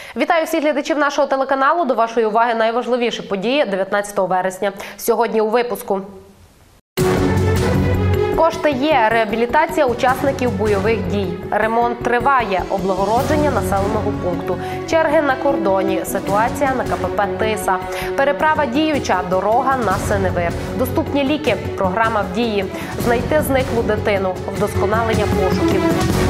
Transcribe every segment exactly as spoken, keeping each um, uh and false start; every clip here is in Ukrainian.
Вітаю всіх глядачів нашого телеканалу. До вашої уваги найважливіші події дев'ятнадцятого вересня. Сьогодні у випуску. Кошти є. Реабілітація учасників бойових дій. Ремонт триває. Облагородження населеного пункту. Черги на кордоні. Ситуація на ка пе пе «Тиса». Переправа діюча. Дорога на Синевир. Доступні ліки. Програма в дії. Знайти зниклу дитину. Вдосконалення пошуків.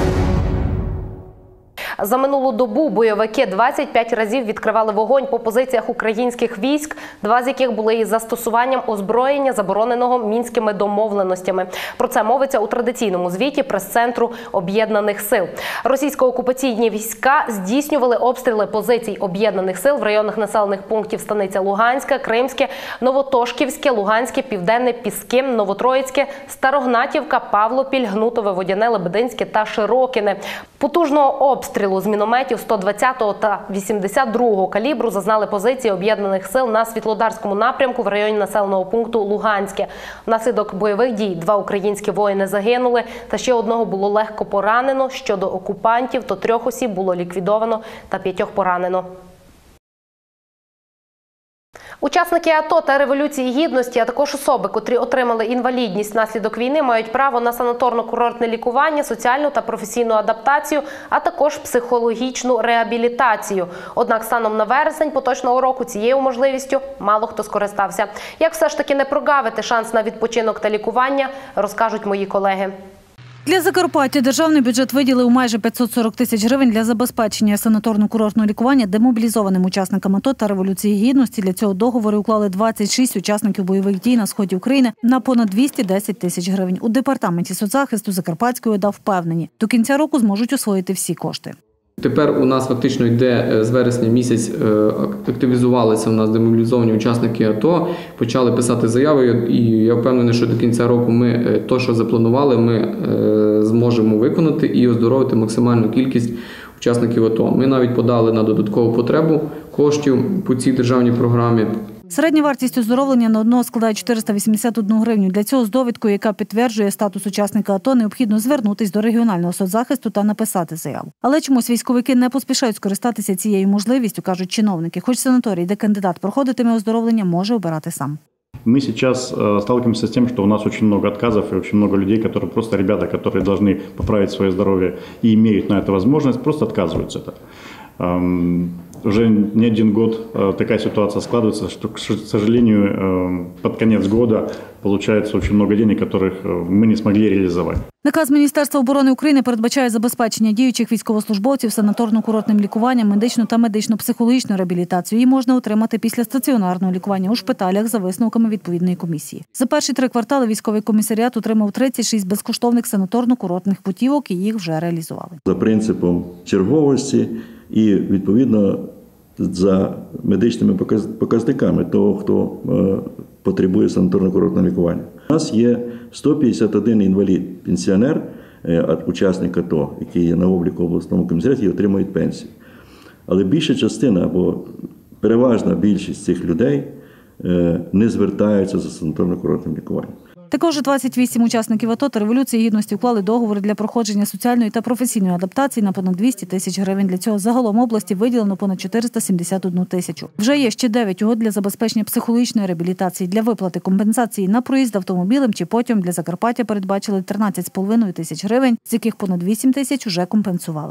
За минулу добу бойовики двадцять п'ять разів відкривали вогонь по позиціях українських військ, два з яких були із застосуванням озброєння, забороненого Мінськими домовленостями. Про це мовиться у традиційному звіті прес-центру Об'єднаних сил. Російсько-окупаційні війська здійснювали обстріли позицій Об'єднаних сил в районах населених пунктів Станиця Луганська, Кримське, Новотошківське, Луганське, Південне, Піски, Новотроїцьке, Старогнатівка, Павлопіль, Гнутове, Водяне, Лебединське та Широкине. Потужного обстрілу з мінометів сто двадцятого та вісімдесят другого калібру зазнали позиції Об'єднаних сил на Світлодарському напрямку в районі населеного пункту Луганське. Внаслідок бойових дій два українські воїни загинули та ще одного було легко поранено. Щодо окупантів, то трьох осіб було ліквідовано та п'ятьох поранено. Учасники АТО та Революції Гідності, а також особи, котрі отримали інвалідність внаслідок війни, мають право на санаторно-курортне лікування, соціальну та професійну адаптацію, а також психологічну реабілітацію. Однак станом на вересень поточного року цією можливістю мало хто скористався. Як все ж таки не прогавити шанс на відпочинок та лікування, розкажуть мої колеги. Для Закарпаття державний бюджет виділив майже п'ятсот сорок тисяч гривень для забезпечення санаторно-курортного лікування демобілізованим учасникам АТО та Революції Гідності. Для цього договори уклали двадцять шість учасників бойових дій на сході України на понад двісті десять тисяч гривень. У департаменті соцзахисту Закарпатської ОДА впевнені, до кінця року зможуть освоїти всі кошти. Тепер у нас фактично йде з вересня місяць, активізувалися у нас демобілізовані учасники АТО, почали писати заяви, і я впевнений, що до кінця року ми те, що запланували, ми зможемо виконати і оздоровити максимальну кількість учасників АТО. Ми навіть подали на додаткову потребу коштів по цій державній програмі. Середня вартість оздоровлення на одного складає чотириста вісімдесят одну гривню. Для цього з довідкою, яка підтверджує статус учасника АТО, необхідно звернутися до регіонального соцзахисту та написати заяву. Але чомусь військовики не поспішають скористатися цією можливістю, кажуть чиновники. Хоч санаторій, де кандидат проходитиме оздоровлення, може обирати сам. Мы сейчас сталкиваемся с тем, что у нас очень много отказов и очень много людей, которые просто ребята, которые должны поправить свое здоровье и имеют на это возможность, просто отказываются. Уже не один год такая ситуация складывается, что, к сожалению, под конец года получается очень много денег, которых мы не смогли реализовать. Наказ Міністерства оборони України передбачає забезпечення діючих військовослужбовців санаторно-курортним лікуванням, медичну та медично-психологічну реабілітацію. Її можна отримати після стаціонарного лікування у шпиталях за висновками відповідної комісії. За перші три квартали військовий комісаріат отримав тридцять шість безкоштовних санаторно-курортних путівок і їх вже реалізували. За принципом черговості і, відповідно, за медичними показниками того, хто потребує санаторно-курортного лікування. У нас є сто п'ятдесят один інвалід-пенсіонер, учасник АТО, який є на обліку в обласному комісаріаті і отримують пенсію. Але більша частина або переважна більшість цих людей не звертаються за санаторно-курортним лікуванням. Також двадцять вісім учасників АТО та Революції Гідності уклали договори для проходження соціальної та професійної адаптації на понад двісті тисяч гривень. Для цього загалом області виділено понад чотириста сімдесят одну тисячу. Вже є ще дев'ять угод для забезпечення психологічної реабілітації. Для виплати компенсації на проїзд автомобілем чи потягом для Закарпаття передбачили тринадцять з половиною тисяч гривень, з яких понад вісім тисяч уже компенсували.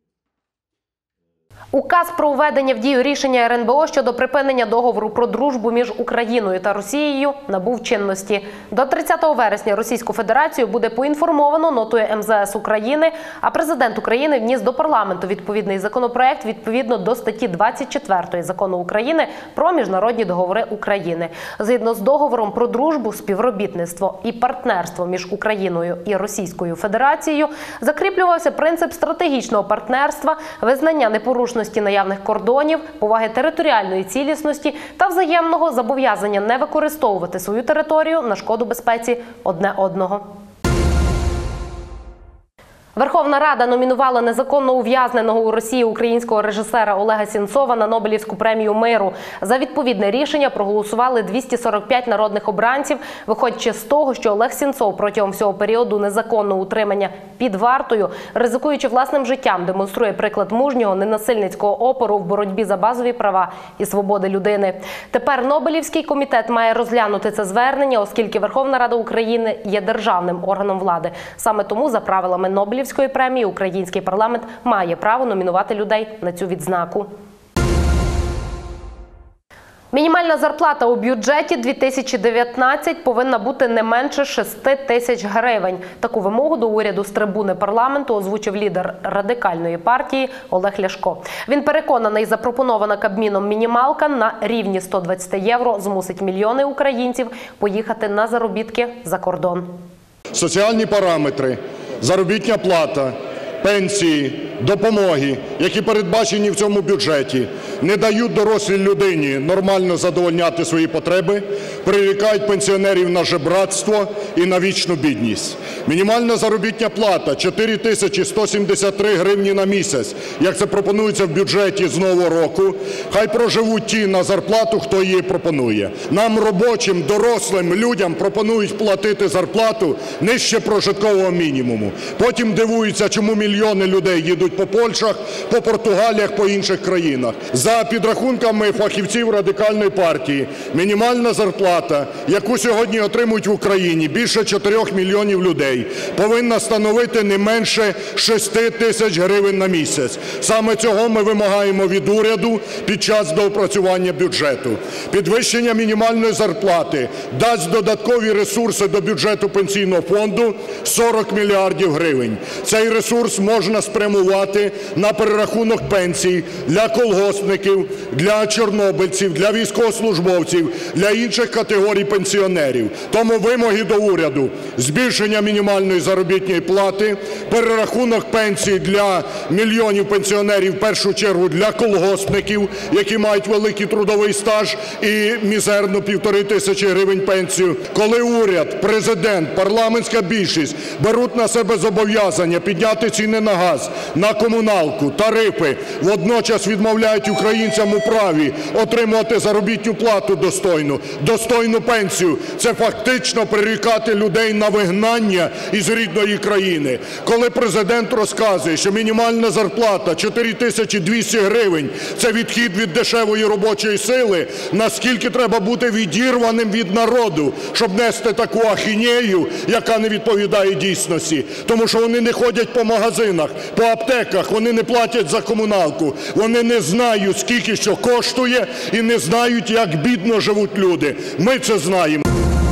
Указ про введення в дію рішення ер ен бе о щодо припинення договору про дружбу між Україною та Росією набув чинності. До тридцятого вересня Російську Федерацію буде поінформовано нотою ем зе ес України, а президент України вніс до парламенту відповідний законопроект відповідно до статті двадцять четвертої Закону України про міжнародні договори України. Згідно з договором про дружбу, співробітництво і партнерство між Україною і Російською Федерацією закріплювався принцип стратегічного партнерства, визнання непорушності наявних кордонів, поваги територіальної цілісності та взаємного зобов'язання не використовувати свою територію на шкоду безпеці одне одного. Верховна Рада номінувала незаконно ув'язненого у Росії українського режисера Олега Сенцова на Нобелівську премію миру. За відповідне рішення проголосували двісті сорок п'ять народних обранців, виходячи з того, що Олег Сенцов протягом всього періоду незаконного утримання під вартою, ризикуючи власним життям, демонструє приклад мужнього, ненасильницького опору в боротьбі за базові права і свободи людини. Тепер Нобелівський комітет має розглянути це звернення, оскільки Верховна Рада України є державним органом влади. Саме тому за правилами Нобелівської премії український парламент має право номінувати людей на цю відзнаку. Мінімальна зарплата у бюджеті дві тисячі дев'ятнадцять повинна бути не менше шести тисяч гривень. Таку вимогу до уряду з трибуни парламенту озвучив лідер Радикальної партії Олег Ляшко. Він переконаний, запропонована Кабміном мінімалка на рівні сто двадцять євро змусить мільйони українців поїхати на заробітки за кордон. Соціальні параметри, заробітна плата, пенсії, допомоги, які передбачені в цьому бюджеті, не дають дорослій людині нормально задовольняти свої потреби, прирікають пенсіонерів на жебратство і на вічну бідність. Мінімальна заробітна плата – чотири тисячі сто сімдесят три гривні на місяць, як це пропонується в бюджеті з нового року. Хай проживуть ті на зарплату, хто її пропонує. Нам, робочим, дорослим людям, пропонують платити зарплату нижче прожиткового мінімуму. Потім дивуються, чому мільйони людей їдуть по Польщах, по Португаліях, по інших країнах. За підрахунками фахівців Радикальної партії, мінімальна зарплата, яку сьогодні отримують в Україні більше чотирьох мільйонів людей, повинна становити не менше шести тисяч гривень на місяць. Саме цього ми вимагаємо від уряду під час доопрацювання бюджету. Підвищення мінімальної зарплати дасть додаткові ресурси до бюджету Пенсійного фонду – сорок мільярдів гривень. Цей ресурс можна спрямувати на перерахунок пенсій для колгоспників, для чорнобильців, для військовослужбовців, для інших категорій пенсіонерів. Тому вимоги до уряду – збільшення мінімальної заробітної плати, перерахунок пенсій для мільйонів пенсіонерів, в першу чергу для колгоспників, які мають великий трудовий стаж і мізерну півтори тисячі гривень пенсію. Коли уряд, президент, парламентська більшість беруть на себе зобов'язання підняти ціни на газ, на комуналку, тарифи, водночас відмовляють українцям у праві отримувати заробітну плату достойну, достойну пенсію, це фактично прирікати людей на вигнання із рідної країни. Коли президент розказує, що мінімальна зарплата чотири тисячі двісті гривень – це відхід від дешевої робочої сили, наскільки треба бути відірваним від народу, щоб нести таку ахінею, яка не відповідає дійсності. Тому що вони не ходять по магазинах, по аптеках, вони не платять за комуналку, вони не знають, скільки що коштує, і не знають, як бідно живуть люди. Ми це знаємо.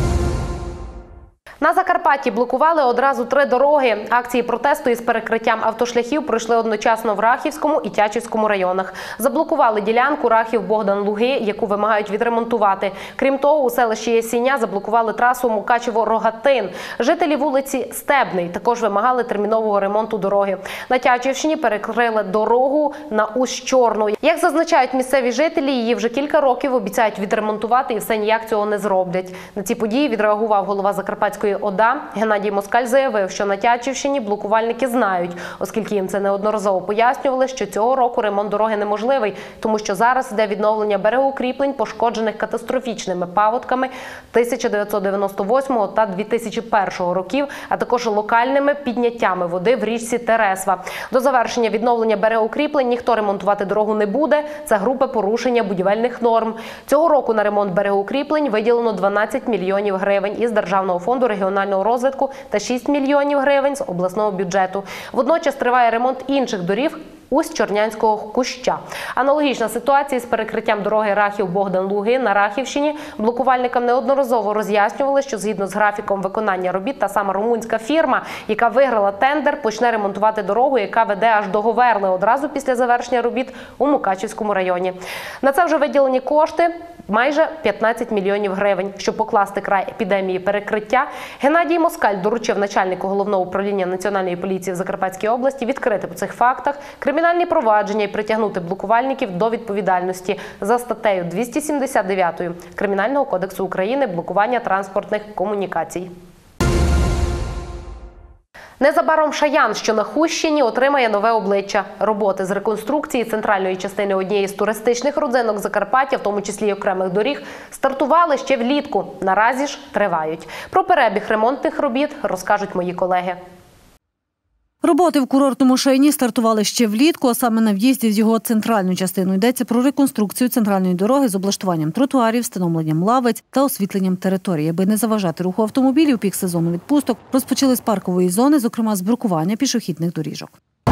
На Закарпатті блокували одразу три дороги. Акції протесту із перекриттям автошляхів пройшли одночасно в Рахівському і Тячівському районах. Заблокували ділянку Рахів-Богдан-Луги, яку вимагають відремонтувати. Крім того, у селищі Ясіня заблокували трасу Мукачево-Рогатин. Жителі вулиці Стебний також вимагали термінового ремонту дороги. На Тячівщині перекрили дорогу на Усть-Чорну. Як зазначають місцеві жителі, її вже кілька років обіцяють відремонтувати і все ніяк цього не зроблять. На ці події відреагував голова Закарпатської ОДА Геннадій Москаль заявив, що на Тячівщині блокувальники знають, оскільки їм це неодноразово пояснювали, що цього року ремонт дороги неможливий, тому що зараз йде відновлення берегоукріплень, пошкоджених катастрофічними паводками тисяча дев'ятсот дев'яносто восьмого та дві тисячі першого років, а також локальними підняттями води в річці Тересва. До завершення відновлення берегоукріплень ніхто ремонтувати дорогу не буде. Це грубе порушення будівельних норм. Цього року на ремонт берегоукріплень виділено дванадцять мільйонів гривень із Державного фонду регіонального розвитку та шість мільйонів гривень з обласного бюджету. Водночас триває ремонт інших доріг Усть-Чорнянського Куща. Аналогічна ситуація з перекриттям дороги Рахів-Богдан-Луги на Рахівщині. Блокувальникам неодноразово роз'яснювали, що згідно з графіком виконання робіт та сама румунська фірма, яка виграла тендер, почне ремонтувати дорогу, яка веде аж до Говерли одразу після завершення робіт у Мукачівському районі. На це вже виділені кошти майже п'ятнадцять мільйонів гривень. Щоб покласти край епідемії перекриття, Геннадій Москаль доручив начальнику Головного управління Національної поліції в Закарпатській області відкрити по цих фактах кримінальні провадження і притягнути блокувальників до відповідальності за статтею двісті сімдесят дев'ять Кримінального кодексу України «Блокування транспортних комунікацій». Незабаром Шаян, що на Хустщині, отримає нове обличчя. Роботи з реконструкції центральної частини однієї з туристичних родзинок Закарпаття, в тому числі й окремих доріг, стартували ще влітку. Наразі ж тривають. Про перебіг ремонтних робіт розкажуть мої колеги. Роботи в курортному Шаяні стартували ще влітку, а саме на в'їзді з його центральну частину. Йдеться про реконструкцію центральної дороги з облаштуванням тротуарів, встановленням лавиць та освітленням території. Аби не заважати руху автомобілів пік сезону відпусток, розпочали з паркової зони, зокрема з брукування пішохідних доріжок.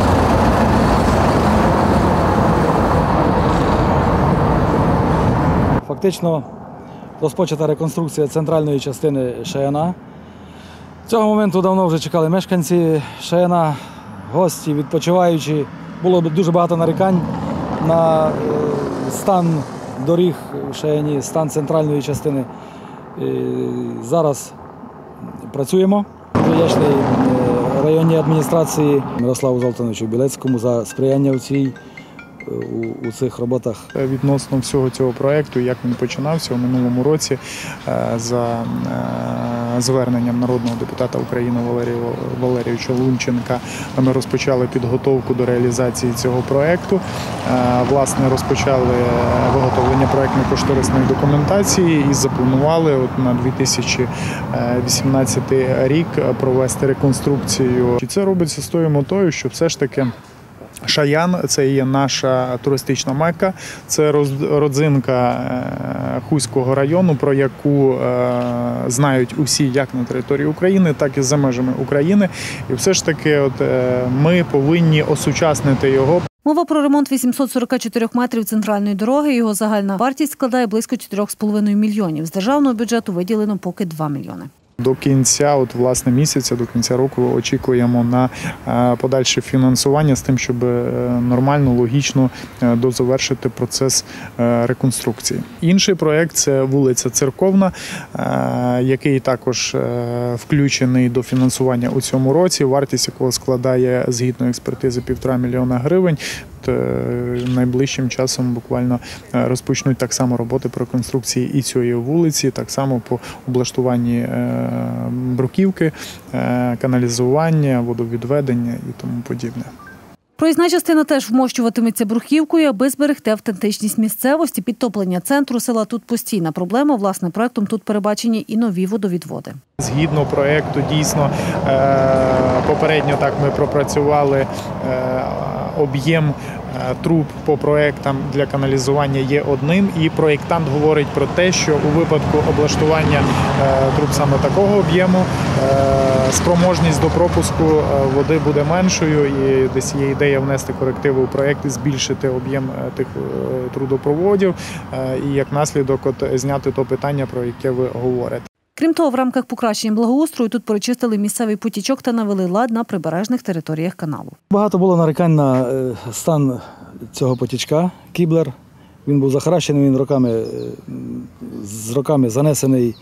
Фактично розпочата реконструкція центральної частини Шаяна. Цього моменту давно вже чекали мешканці Шаяна, гості, відпочиваючі. Було дуже багато нарікань на стан доріг в Шаяні, стан центральної частини. Зараз працюємо. Вдячний районній адміністрації Мирославу Золтановичу Білецькому за сприяння у цій у цих роботах. Відносно всього цього проєкту, як він починався у минулому році, за зверненням народного депутата України Валерія Валерійовича Лунченка, ми розпочали підготовку до реалізації цього проєкту. Власне, розпочали виготовлення проєктно-кошторисної документації і запланували от на дві тисячі вісімнадцятий рік провести реконструкцію. І це робиться з тою метою, що все ж таки Шаян – це є наша туристична мекка, це родзинка Хуського району, про яку знають усі як на території України, так і за межами України. І все ж таки от ми повинні осучаснити його. Мова про ремонт вісімсот сорок чотири метрів центральної дороги. Його загальна вартість складає близько чотирьох з половиною мільйонів. З державного бюджету виділено поки два мільйони. До кінця, от власне місяця, до кінця року очікуємо на подальше фінансування з тим, щоб нормально, логічно дозавершити процес реконструкції. Інший проєкт – це вулиця Церковна, який також включений до фінансування у цьому році, вартість якого складає, згідно експертизи, півтора мільйона гривень. Найближчим часом буквально розпочнуть так само роботи по реконструкції і цієї вулиці, так само по облаштуванні бруківки, каналізування, водовідведення і тому подібне. Проїзна частина теж вмощуватиметься бруківкою, аби зберегти автентичність місцевості. Підтоплення центру села тут постійна проблема. Власне, проєктом тут передбачені і нові водовідводи. Згідно проєкту, дійсно, попередньо так ми пропрацювали об'єм труб по проєктам для каналізування є одним, і проєктант говорить про те, що у випадку облаштування труб саме такого об'єму спроможність до пропуску води буде меншою, і десь є ідея внести корективи у проєкт і збільшити об'єм тих трубопроводів, і як наслідок от зняти то питання, про яке ви говорите. Крім того, в рамках покращення благоустрою тут перечистили місцевий потічок та навели лад на прибережних територіях каналу. Багато було нарікань на стан цього потічка, Кіблер. Він був захаращений, він роками, з роками занесений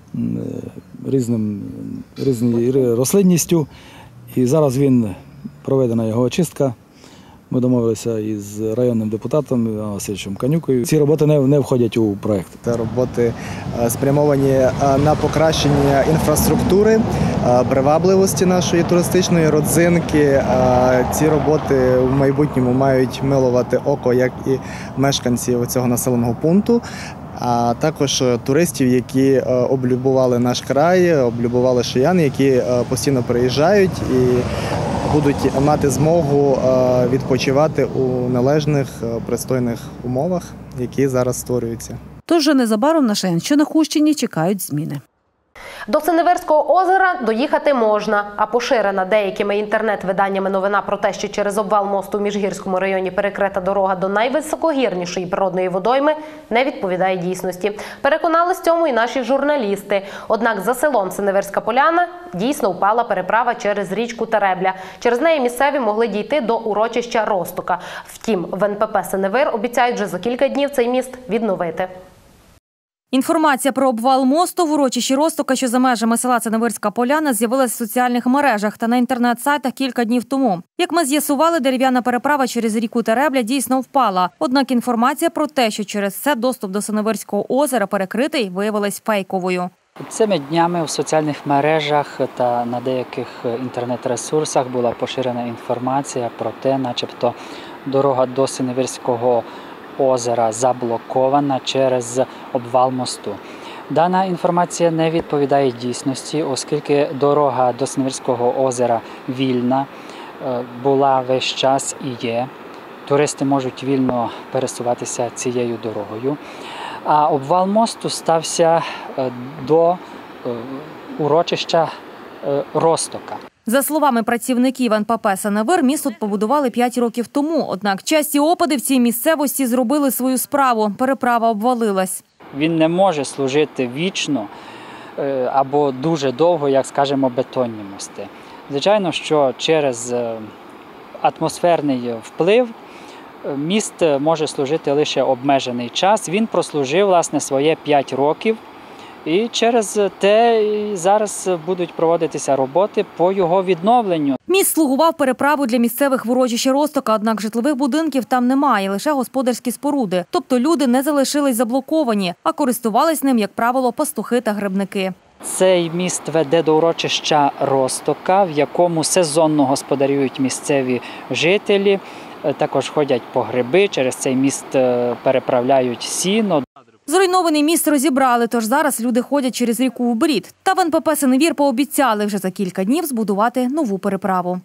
різним, різною рослинністю. І зараз він проведена його очистка. Ми домовилися із районним депутатом Іваном Васильовичем Канюкою. Ці роботи не, не входять у проєкт. Це роботи спрямовані на покращення інфраструктури, привабливості нашої туристичної родзинки. Ці роботи в майбутньому мають милувати око, як і мешканців цього населеного пункту, а також туристів, які облюбували наш край, облюбували Шаян, які постійно приїжджають і будуть мати змогу відпочивати у належних, пристойних умовах, які зараз створюються. Тож вже незабаром на Шаян, що на Хустщині, чекають зміни. До Синеверського озера доїхати можна, а поширена деякими інтернет-виданнями новина про те, що через обвал мосту в Міжгірському районі перекрита дорога до найвисокогірнішої природної водойми, не відповідає дійсності. Переконались в цьому і наші журналісти. Однак за селом Синеверська Поляна дійсно впала переправа через річку Теребля. Через неї місцеві могли дійти до урочища Ростока. Втім, в ен пе пе «Синевир» обіцяють вже за кілька днів цей міст відновити. Інформація про обвал мосту в урочищі Ростока, що за межами села Синевирська Поляна, з'явилася в соціальних мережах та на інтернет-сайтах кілька днів тому. Як ми з'ясували, дерев'яна переправа через ріку Теребля дійсно впала. Однак інформація про те, що через це доступ до Синеверського озера перекритий, виявилась фейковою. Цими днями у соціальних мережах та на деяких інтернет-ресурсах була поширена інформація про те, начебто дорога до Синевирського озера заблокована через обвал мосту. Дана інформація не відповідає дійсності, оскільки дорога до Синевирського озера вільна, була весь час і є. Туристи можуть вільно пересуватися цією дорогою. А обвал мосту стався до урочища Розтока. За словами працівників ен пе пе «Синевир», міст тут побудували п'ять років тому. Однак часті опади в цій місцевості зробили свою справу. Переправа обвалилась. Він не може служити вічно або дуже довго, як, скажімо, бетонні мости. Звичайно, що через атмосферний вплив міст може служити лише обмежений час. Він прослужив, власне, своє п'ять років. І через те зараз будуть проводитися роботи по його відновленню. Міст слугував переправу для місцевих в урочищі Розтока, однак житлових будинків там немає, лише господарські споруди. Тобто люди не залишились заблоковані, а користувались ним, як правило, пастухи та грибники. Цей міст веде до урочища Розтока, в якому сезонно господарюють місцеві жителі. Також ходять по гриби, через цей міст переправляють сіно. Зруйнований міст розібрали, тож зараз люди ходять через ріку в брід. Та в ен пе пе «Синевир» пообіцяли вже за кілька днів збудувати нову переправу.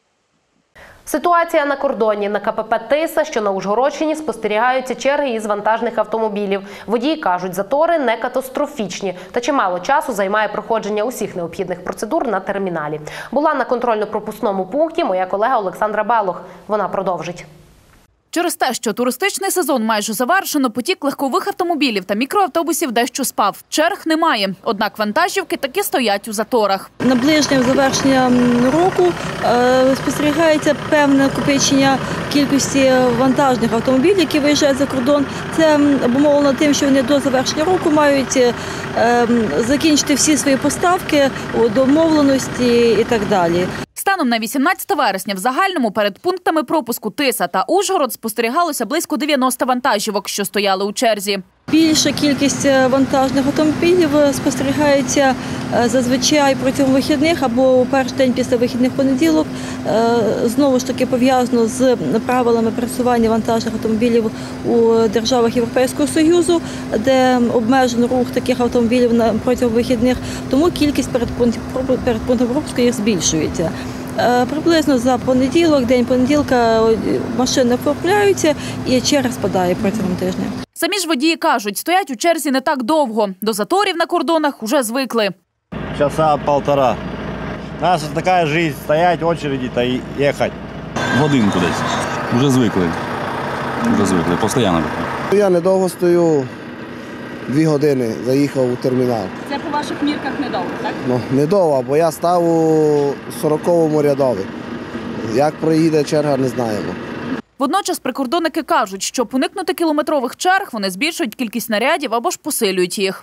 Ситуація на кордоні. На ка пе пе «Тиса», що на Ужгородщині, спостерігаються черги із вантажних автомобілів. Водії кажуть, затори не катастрофічні, та чимало часу займає проходження усіх необхідних процедур на терміналі. Була на контрольно-пропускному пункті моя колега Олександра Белох. Вона продовжить. Через те, що туристичний сезон майже завершено, потік легкових автомобілів та мікроавтобусів дещо спав. Черг немає, однак вантажівки таки стоять у заторах. Наближенням завершення року е, спостерігається певне накопичення кількості вантажних автомобілів, які виїжджають за кордон. Це обумовлено тим, що вони до завершення року мають е, закінчити всі свої поставки, домовленості і так далі. Станом на вісімнадцяте вересня в загальному перед пунктами пропуску Тиса та Ужгород спостерігалося близько дев'яноста вантажівок, що стояли у черзі. Більша кількість вантажних автомобілів спостерігається зазвичай протягом вихідних або у перший день після вихідних понеділок. Знову ж таки пов'язано з правилами пересування вантажних автомобілів у державах Європейського Союзу, де обмежено рух таких автомобілів протягом вихідних, тому кількість перед пунктом пропуску їх збільшується. Приблизно за понеділок, день понеділка машини оформляються і черга спадає протягом тижня. Самі ж водії кажуть, стоять у черзі не так довго. До заторів на кордонах уже звикли. Часа полтора. У нас така життя, стоять в очереді та їхати. Годинку десь. Вже звикли. Вже звикли, постійно. Я недовго стою, дві години заїхав у термінал. Це по ваших мірках недовго, так? Ну, недовго, бо я став у сороковому рядові. Як проїде черга, не знаємо. Водночас прикордонники кажуть, щоб уникнути кілометрових черг, вони збільшують кількість нарядів або ж посилюють їх.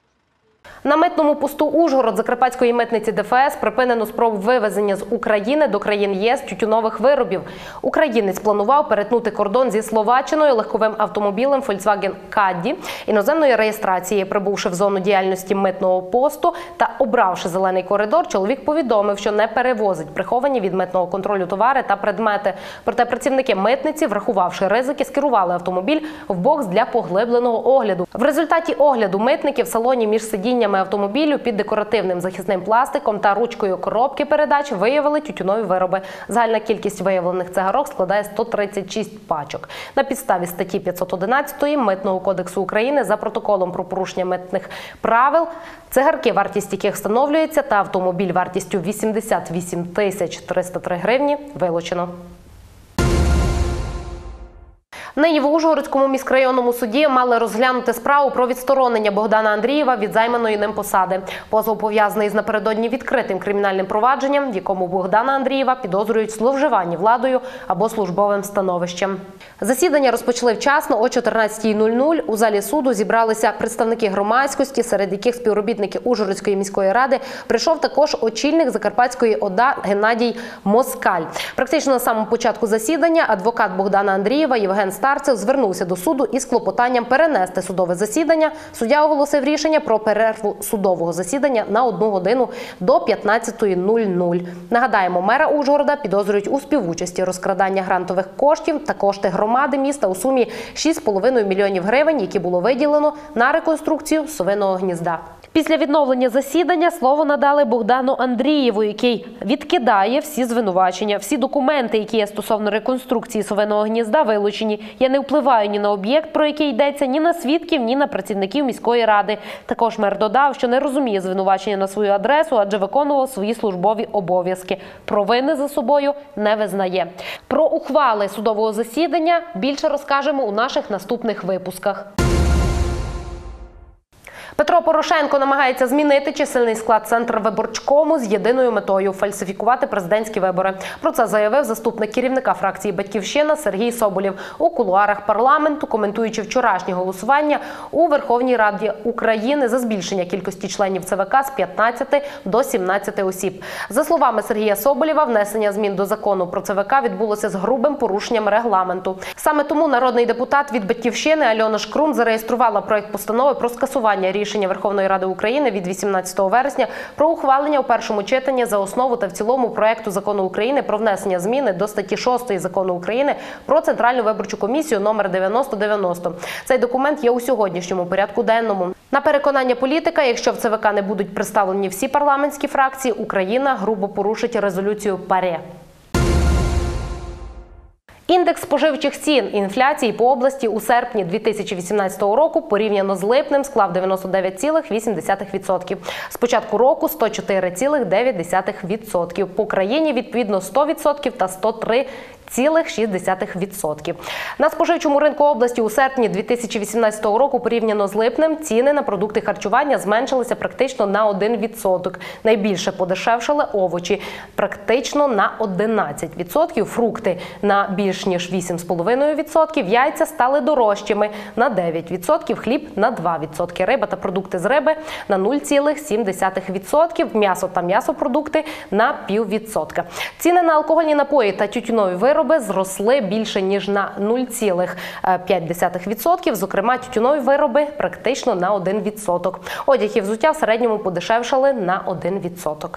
На митному посту Ужгород Закарпатської митниці де еф ес припинено спробу вивезення з України до країн ЄС тютюнових виробів. Українець планував перетнути кордон зі Словаччиною легковим автомобілем Volkswagen Caddy іноземної реєстрації. Прибувши в зону діяльності митного посту та обравши зелений коридор, чоловік повідомив, що не перевозить приховані від митного контролю товари та предмети. Проте працівники митниці, врахувавши ризики, скерували автомобіль в бокс для поглибленого огляду. В результаті огляду митники в салоні між сидіннями автомобілю під декоративним захисним пластиком та ручкою коробки передач виявили тютюнові вироби. Загальна кількість виявлених цигарок складає сто тридцять шість пачок. На підставі статті п'ятсот одинадцять Митного кодексу України за протоколом про порушення митних правил цигарки, вартість яких встановлюється, та автомобіль вартістю вісімдесят вісім тисяч триста три гривні вилучено. Нині в Ужгородському міськрайонному суді мали розглянути справу про відсторонення Богдана Андрієва від займаної ним посади. Позов пов'язаний з напередодні відкритим кримінальним провадженням, в якому Богдана Андрієва підозрюють в зловживанні владою або службовим становищем. Засідання розпочали вчасно о чотирнадцятій нуль нуль. У залі суду зібралися представники громадськості, серед яких співробітники Ужгородської міської ради. Прийшов також очільник Закарпатської ОДА Геннадій Москаль. Практично на самому початку засідання адвокат Богдана Андрієва Євген Степанович Старцев звернувся до суду із клопотанням перенести судове засідання. Суддя оголосив рішення про перерву судового засідання на одну годину до п'ятнадцятої нуль-нуль. Нагадаємо, мера Ужгорода підозрюють у співучасті розкрадання грантових коштів та кошти громади міста у сумі шість з половиною мільйонів гривень, які було виділено на реконструкцію совиного гнізда. Після відновлення засідання слово надали Богдану Андрієву, який відкидає всі звинувачення. Всі документи, які є стосовно реконструкції совиного гнізда, вилучені. Я не впливаю ні на об'єкт, про який йдеться, ні на свідків, ні на працівників міської ради. Також мер додав, що не розуміє звинувачення на свою адресу, адже виконував свої службові обов'язки. Провини за собою не визнає. Про ухвали судового засідання більше розкажемо у наших наступних випусках. Петро Порошенко намагається змінити чисельний склад Центрвиборчкому з єдиною метою – фальсифікувати президентські вибори. Про це заявив заступник керівника фракції «Батьківщина» Сергій Соболєв у кулуарах парламенту, коментуючи вчорашнє голосування у Верховній Раді України за збільшення кількості членів ЦВК з п'ятнадцяти до сімнадцяти осіб. За словами Сергія Соболєва, внесення змін до закону про ЦВК відбулося з грубим порушенням регламенту. Саме тому народний депутат від «Батьківщини» Альона Шкрум зареєструвала проект постанови про скасування рішення Рішення Верховної Ради України від вісімнадцятого вересня про ухвалення у першому читанні за основу та в цілому проекту закону України про внесення зміни до статті шостої закону України про Центральну виборчу комісію номер дев'яносто дев'яносто. Цей документ є у сьогоднішньому порядку денному. На переконання політика, якщо в ЦВК не будуть представлені всі парламентські фракції, Україна грубо порушить резолюцію ПАРЄ. Індекс споживчих цін інфляції по області у серпні дві тисячі вісімнадцятого року порівняно з липнем склав дев'яносто дев'ять цілих вісім десятих відсотка. З початку року – сто чотири цілих дев'ять десятих відсотка. По країні відповідно сто відсотків та сто три цілих шість десятих відсотка. На споживчому ринку області у серпні дві тисячі вісімнадцятого року порівняно з липнем ціни на продукти харчування зменшилися практично на один відсоток. Найбільше подешевшали овочі – практично на одинадцять відсотків, фрукти – на більш ніж вісім цілих п'ять десятих відсотка, яйця стали дорожчими – на дев'ять відсотків, хліб – на два відсотки, риба та продукти з риби – на нуль цілих сім десятих відсотка, м'ясо та м'ясопродукти – на пів відсотка. Ціни на алкогольні напої та тютюнові вироби зросли більше ніж на нуль цілих п'ять десятих відсотка, зокрема тютюнові вироби практично на один відсоток. Одяг і взуття в середньому подешевшали на один відсоток.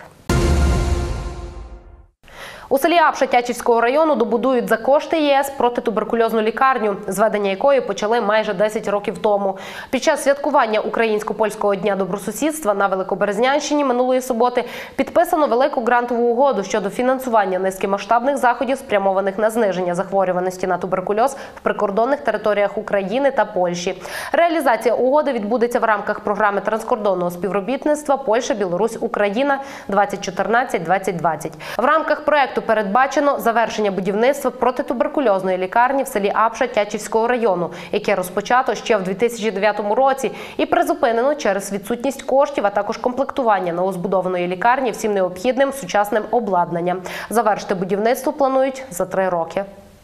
У селі Апша Тячівського району добудують за кошти ЄС протитуберкульозну лікарню, зведення якої почали майже десять років тому. Під час святкування Українсько-польського дня добросусідства на Великоберезнянщині минулої суботи підписано велику грантову угоду щодо фінансування низки масштабних заходів, спрямованих на зниження захворюваності на туберкульоз в прикордонних територіях України та Польщі. Реалізація угоди відбудеться в рамках програми транскордонного співробітництва Польща, Білорусь, Україна двадцять чотирнадцять двадцять двадцять. В рамках проекту передбачено завершення будівництва протитуберкульозної лікарні в селі Апша Тячівського району, яке розпочато ще в дві тисячі дев'ятому році і призупинено через відсутність коштів, а також комплектування новозбудованої лікарні всім необхідним сучасним обладнанням. Завершити будівництво планують за три роки.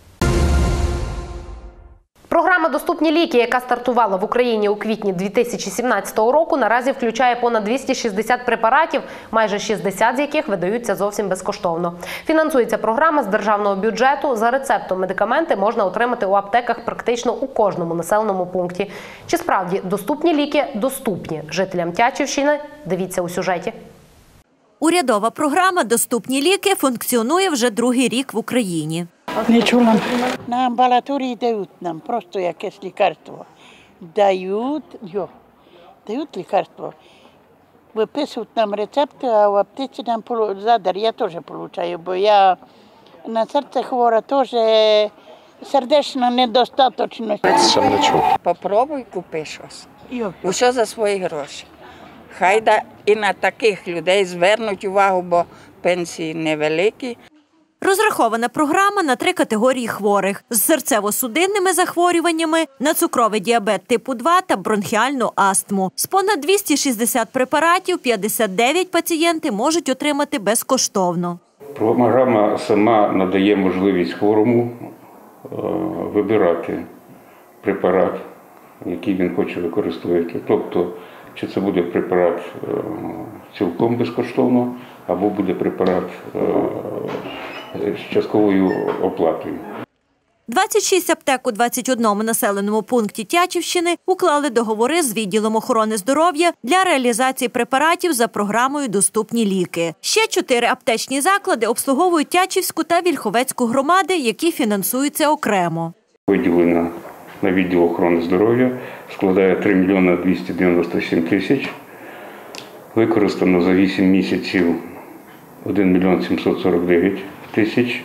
Програма «Доступні ліки», яка стартувала в Україні у квітні дві тисячі сімнадцятого року, наразі включає понад двісті шістдесят препаратів, майже шістдесят з яких видаються зовсім безкоштовно. Фінансується програма з державного бюджету. За рецептом медикаменти можна отримати у аптеках практично у кожному населеному пункті. Чи справді доступні ліки доступні жителям Тячівщини? Дивіться у сюжеті. Урядова програма «Доступні ліки» функціонує вже другий рік в Україні. Не чула. На амбулаторії дають нам просто якесь лікарство. Дають, йо, дають лікарство. Виписують нам рецепти, а в аптеці нам задар. Я теж отримую, бо я на серце хвора, теж сердечна недостаточність. Ще не чув. Попробуй, купи щось. Усе за свої гроші. Хай да і на таких людей звернуть увагу, бо пенсії невеликі. Розрахована програма на три категорії хворих – з серцево-судинними захворюваннями, на цукровий діабет типу два та бронхіальну астму. З понад двісті шістдесят препаратів п'ятдесят дев'ять пацієнти можуть отримати безкоштовно. Програма сама надає можливість хворому вибирати препарат, який він хоче використовувати. Тобто, чи це буде препарат цілком безкоштовно, або буде препарат з частковою оплатою. двадцять шість аптек у двадцять одному населеному пункті Тячівщини уклали договори з відділом охорони здоров'я для реалізації препаратів за програмою «Доступні ліки». Ще чотири аптечні заклади обслуговують Тячівську та Вільховецьку громади, які фінансуються окремо. Виділено на відділ охорони здоров'я складає три мільйони двісті дев'яносто сім тисяч. Використано за вісім місяців один мільйон сімсот сорок дев'ять тисяч.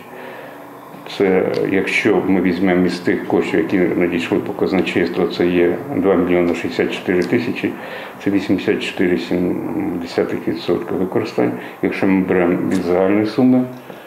Це, якщо ми візьмемо із тих коштів, які надійшли по казначейству, це є два мільйони шістдесят чотири тисячі, це вісімдесят чотири цілих сім десятих відсотка використання. Якщо ми беремо від загальної суми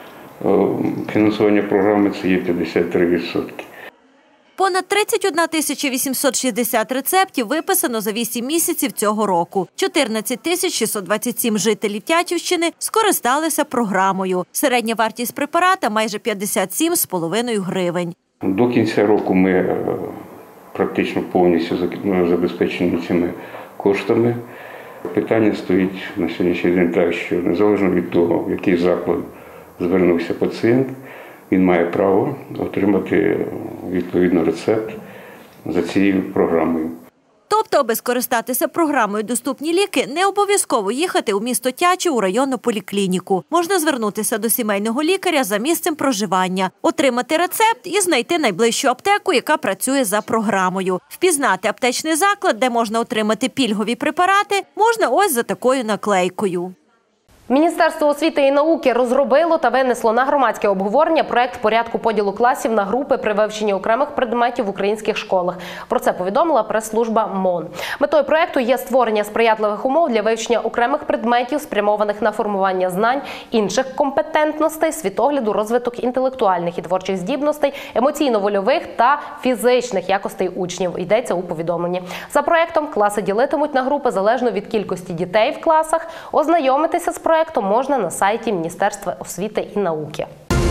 фінансування програми, це є п'ятдесят три відсотки. Понад тридцять одна тисяча вісімсот шістдесят рецептів виписано за вісім місяців цього року. чотирнадцять тисяч шістсот двадцять сім жителів Тячівщини скористалися програмою. Середня вартість препарата – майже п'ятдесят сім з половиною гривень. До кінця року ми практично повністю забезпечені цими коштами. Питання стоїть на сьогоднішній день так, що незалежно від того, в який заклад звернувся пацієнт, він має право отримати відповідний рецепт за цією програмою. Тобто, аби скористатися програмою «Доступні ліки», не обов'язково їхати у місто Тячів у районну поліклініку. Можна звернутися до сімейного лікаря за місцем проживання, отримати рецепт і знайти найближчу аптеку, яка працює за програмою. Впізнати аптечний заклад, де можна отримати пільгові препарати, можна ось за такою наклейкою. Міністерство освіти і науки розробило та винесло на громадське обговорення проект порядку поділу класів на групи при вивченні окремих предметів в українських школах. Про це повідомила прес-служба МОН. Метою проекту є створення сприятливих умов для вивчення окремих предметів, спрямованих на формування знань, інших компетентностей, світогляду, розвиток інтелектуальних і творчих здібностей, емоційно-вольових та фізичних якостей учнів, йдеться у повідомленні. За проектом класи ділитимуть на групи залежно від кількості дітей в класах. Ознайомитися з проектом можна на сайті Міністерства освіти і науки.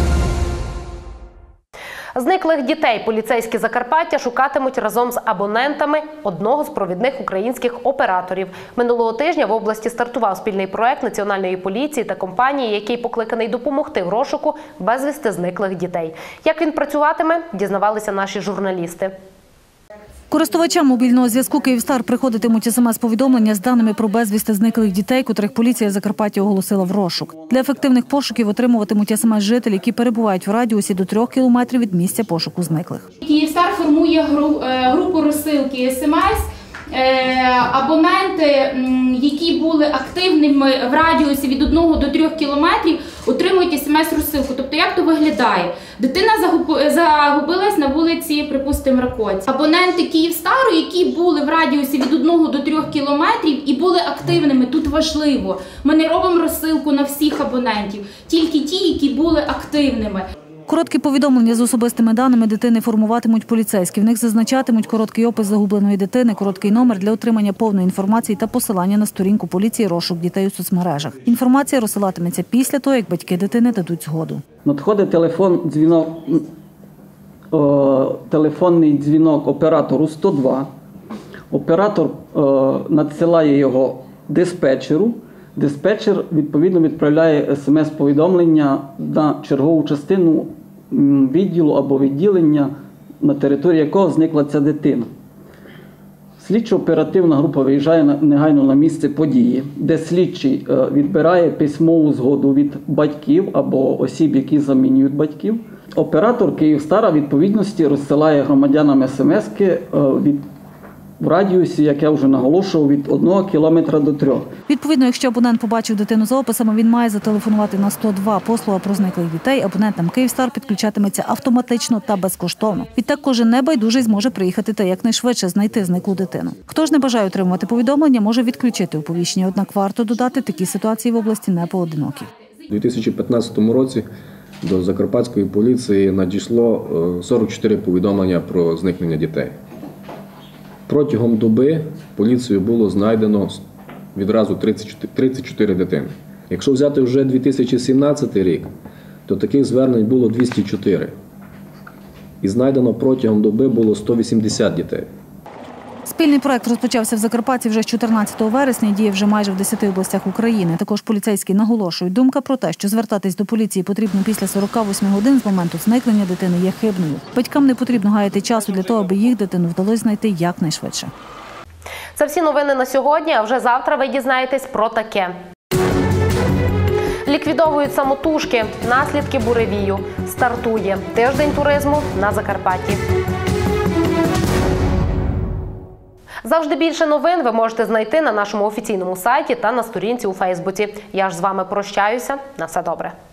Зниклих дітей поліцейські Закарпаття шукатимуть разом з абонентами одного з провідних українських операторів. Минулого тижня в області стартував спільний проект Національної поліції та компанії, який покликаний допомогти в розшуку безвісти зниклих дітей. Як він працюватиме, дізнавалися наші журналісти. Користувачам мобільного зв'язку «Київстар» приходитимуть смс-повідомлення з даними про безвісти зниклих дітей, котрих поліція Закарпаття оголосила в розшук. Для ефективних пошуків отримуватимуть смс-жителі, які перебувають в радіусі до трьох кілометрів від місця пошуку зниклих. «Київстар» формує групу розсилки смс. Абоненти, які були активними в радіусі від одного до трьох кілометрів, отримують смс-розсилку. Тобто, як то виглядає? Дитина загубилась на вулиці, припустимо, Ракоці. Абоненти «Київстару», які були в радіусі від одного до трьох кілометрів і були активними, тут важливо. Ми не робимо розсилку на всіх абонентів, тільки ті, які були активними. Короткі повідомлення з особистими даними дитини формуватимуть поліцейські. В них зазначатимуть короткий опис загубленої дитини, короткий номер для отримання повної інформації та посилання на сторінку поліції «Розшук дітей» у соцмережах. Інформація розсилатиметься після того, як батьки дитини дадуть згоду. Надходить телефон, дзвінок, о, телефонний дзвінок оператору сто два. Оператор о, надсилає його диспетчеру. Диспетчер, відповідно, відправляє смс-повідомлення на чергову частину відділу або відділення, на території якого зникла ця дитина. Слідчо-оперативна група виїжджає негайно на місце події, де слідчий відбирає письмову згоду від батьків або осіб, які замінюють батьків. Оператор «Київстара» відповідності розсилає громадянам смс-ки від в радіусі, як я вже наголошував, від одного кілометра до трьох. Відповідно, якщо абонент побачив дитину за описами, він має зателефонувати на сто два. Послуга про зниклих дітей абонентам «Київстар» підключатиметься автоматично та безкоштовно. Відтак кожен небайдужий зможе приїхати та якнайшвидше знайти зниклу дитину. Хто ж не бажає отримувати повідомлення, може відключити оповіщення. Однак варто додати, такі ситуації в області не поодинокі. У дві тисячі п'ятнадцятому році до Закарпатської поліції надійшло сорок чотири повідомлення про зникнення дітей. Протягом доби поліцією було знайдено відразу тридцять чотири дитини. Якщо взяти вже дві тисячі сімнадцятий рік, то таких звернень було двісті чотири. І знайдено протягом доби було сто вісімдесят дітей. Спільний проект розпочався в Закарпатті вже з чотирнадцятого вересня і діє вже майже в десяти областях України. Також поліцейські наголошують, думка про те, що звертатись до поліції потрібно після сорока восьми годин з моменту зникнення дитини, є хибною. Батькам не потрібно гаяти часу для того, аби їх дитину вдалося знайти якнайшвидше. Це всі новини на сьогодні, а вже завтра ви дізнаєтесь про таке. Ліквідовують самотужки. Наслідки буревію. Стартує тиждень туризму на Закарпатті. Завжди більше новин ви можете знайти на нашому офіційному сайті та на сторінці у Фейсбуці. Я ж з вами прощаюся. На все добре.